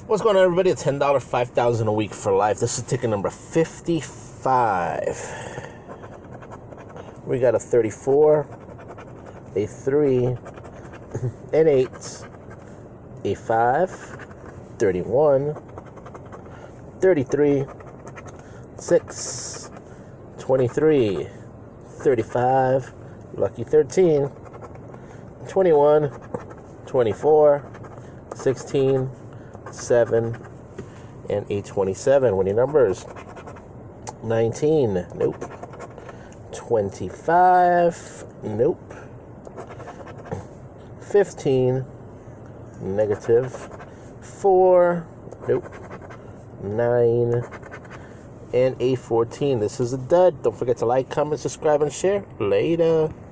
What's going on, everybody? It's $10, $5,000 a week for life. This is ticket number 55. We got a 34, a 3, an 8, a 5, 31, 33, 6, 23, 35, lucky 13, 21, 24, 16, 7, and a 27. Winning numbers: 19, nope. 25, nope. 15, negative. 4, nope. 9, and a 14. This is a dud. Don't forget to like, comment, subscribe, and share. Later.